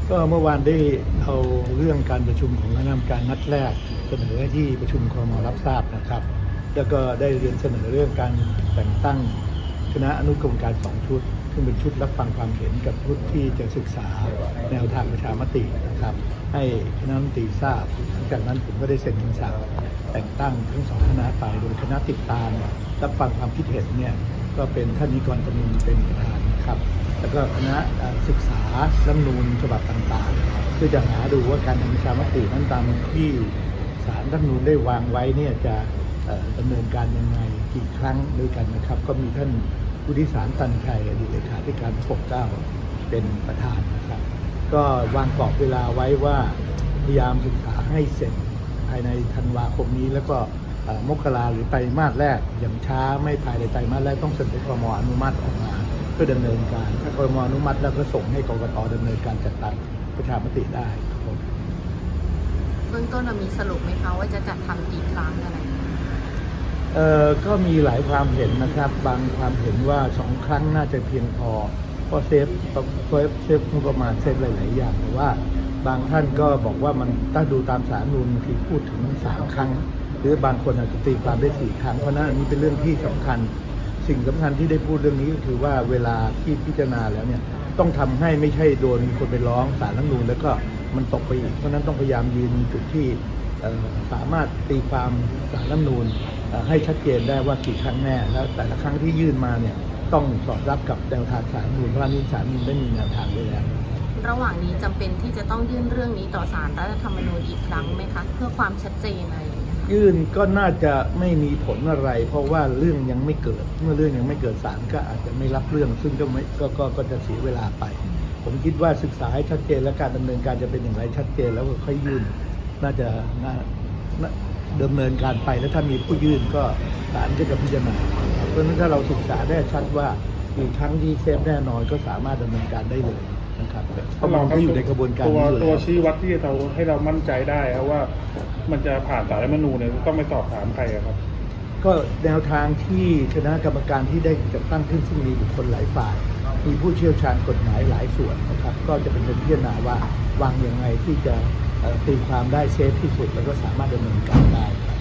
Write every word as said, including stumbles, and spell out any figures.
ก็เมื่อวานได้เอาเรื่องการประชุมของคณะกรรมการนัดแรกเสนอให้ที่ประชุมครม.รับทราบนะครับแล้วก็ได้เรียนเสนอเรื่องการแต่งตั้งคณะอนุกรรมการสองชุดซึ่งเป็นชุดรับฟังความเห็นกับชุดที่จะศึกษาแนวทางประชามตินะครับให้คณะรัฐมนตรีทราบหลังจากนั้นผมก็ได้เซ็นคำสั่งแต่งตั้งทั้งสองคณะไปโดยคณะติดตามรับฟังความคิดเห็นเนี่ยก็เป็นท่านนิกรจำนวนเป็นประธานนะครับแล้วก็คณะศึกษารัฐธรรมนูญฉบับต่างๆเพื่อจะหาดูว่าการทำประชามตินั้นตามที่ศาลรัฐธรรมนูญได้วางไว้เนี่ยจะดำเนินการยังไงกี่ครั้งด้วยกันนะครับก็มีท่านผู้ที่สารตันชัยอดีตเลขาธิการปกเกล้าเป็นประธานนะครับก็วางกรอบเวลาไว้ว่าพยายามศึกษาให้เสร็จภายในธันวาคมนี้แล้วก็มกราหรือไตรมาสแรกอย่างช้าไม่ภายในไตรมาสแรกต้องเสนอครม.อนุมัติออกมาเพื่อดำเนินการถ้าครม.อนุมัติแล้วก็ส่งให้กกต.ดำเนินการจัดตั้งประชามติได้ครับผมเบื้องต้นเรามีสรุปไหมคะว่าจะจัดทำกี่ครั้งอะไรเอ่อก็มีหลายความเห็นนะครับบางความเห็นว่าสองครั้งน่าจะเพียงพอเพราะเซฟเซฟเซฟงบประมาณเซฟหลายๆอย่างแต่ว่าบางท่านก็บอกว่ามันถ้าดูตามสารรัฐธรรมนูญที่พูดถึงสามครั้งหรือบางคนอาจจะตีความได้สี่ครั้งเพราะนั้นอันนี้เป็นเรื่องที่สำคัญสิ่งสำคัญที่ได้พูดเรื่องนี้ก็คือว่าเวลาที่พิจารณาแล้วเนี่ยต้องทำให้ไม่ใช่โดนมีคนไปร้องศาลรัฐธรรมนูญแล้วก็มันตกไปอีกเพราะนั้นต้องพยายามยืนจุดที่สามารถตีความศาลรัฐธรรมนูญให้ชัดเจนได้ว่ากี่ครั้งแน่แล้วแต่ละครั้งที่ยื่นมาเนี่ยต้องสอดรับกับแนวทางศาลรัฐธรรมนูญเพราะนี้ศาลรัฐธรรมนูญได้มีแนวทางไว้แล้วระหว่างนี้จำเป็นที่จะต้องยื่นเรื่องนี้ต่อศาลรัฐธรรมนูญอีกครั้งไหมคะเพื่อความชัดเจนอะไรอย่างเงี้ยยื่นก็น่าจะไม่มีผลอะไรเพราะว่าเรื่องยังไม่เกิดเมื่อเรื่องยังไม่เกิดศาลก็อาจจะไม่รับเรื่องซึ่งก็ไม่ก็ก็ก็จะเสียเวลาไปผมคิดว่าศึกษาให้ชัดเจนและการดำเนินการจะเป็นอย่างไรชัดเจนแล้วก็ค่อยยื่นน่าจะน่าดำเนินการไปแล้วถ้ามีผู้ยื่นก็ศาลก็จะพิจารณาเพราะฉะนั้นถ้าเราศึกษาได้ชัดว่ามีครั้งที่เซฟแน่นอนก็สามารถดำเนินการได้เลยนะครับเพราะมันก็อยู่ในกระบวนการตัวนี้เลยตัวชี้วัดที่เราให้เรามั่นใจได้ครับว่ามันจะผ่านศาลรัฐธรรมนูญเนี่ยต้องไปสอบถามใครครับก็แนวทางที่คณะกรรมการที่ได้จัดตั้งขึ้นซึ่งมีบุคคลหลายฝ่ายมีผู้เชี่ยวชาญกฎหมายหลายส่วนนะครับก็จะเป็นคนพิจารณาว่าวางอย่างไรที่จะตีความได้เซฟที่สุดแล้วก็สามารถดำเนินการได้